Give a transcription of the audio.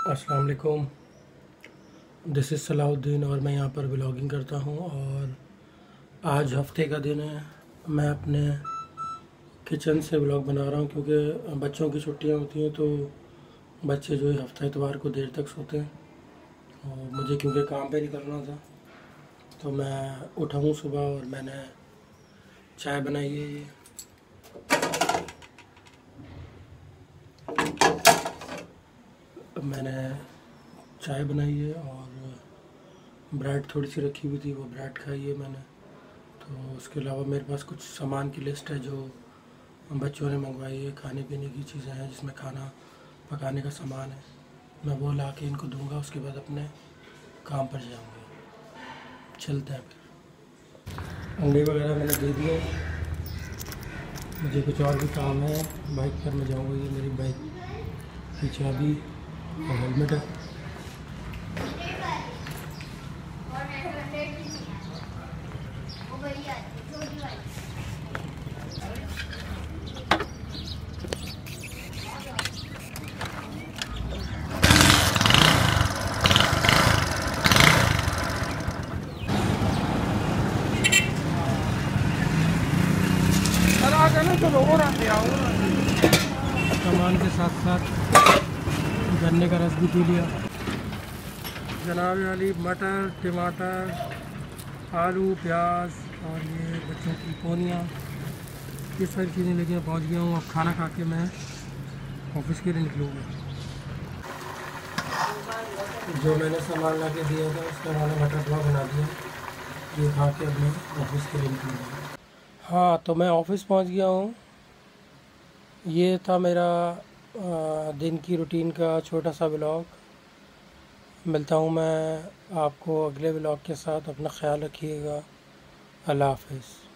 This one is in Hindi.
अस्सलाम वालेकुम। दिस इज़ सलाहुद्दीन और मैं यहाँ पर ब्लॉगिंग करता हूँ। और आज हफ्ते का दिन है। मैं अपने किचन से ब्लॉग बना रहा हूँ क्योंकि बच्चों की छुट्टियाँ होती हैं तो बच्चे जो है हफ्ता इतवार को देर तक सोते हैं और मुझे क्योंकि काम पे निकलना था तो मैं उठा हूँ सुबह और मैंने चाय बनाई है। ये मैंने चाय बनाई है और ब्रेड थोड़ी सी रखी हुई थी, वो ब्रेड खाई है मैंने। तो उसके अलावा मेरे पास कुछ सामान की लिस्ट है जो बच्चों ने मंगवाई है, खाने पीने की चीज़ें हैं जिसमें खाना पकाने का सामान है। मैं वो ला के इनको दूंगा, उसके बाद अपने काम पर जाऊंगा। चलते हैं फिर। अंडे वगैरह मैंने दे दिए। मुझे कुछ और भी काम है, बाइक पर मैं जाऊंगा। ये मेरी बाइक की चाबी और हेलमेट है। सामान के साथ साथ गन्ने का रस भी पी लिया। जनाब वाली मटर, टमाटर, आलू, प्याज और ये बच्चों की पोनियाँ, ये सारी चीज़ें लेके पहुँच गया हूँ। अब खाना खा के मैं ऑफिस के लिए निकलूँगा। जो मैंने सामान ला के दिया था उसका मैंने मटर पुलाव बना दिया। ये खा के अब मैं ऑफिस के लिए निकलूँगा। हाँ, तो मैं ऑफिस पहुँच गया हूँ। ये था मेरा दिन की रूटीन का छोटा सा ब्लॉग। मिलता हूँ मैं आपको अगले ब्लॉग के साथ। अपना ख्याल रखिएगा। अल्लाह हाफ़िज़।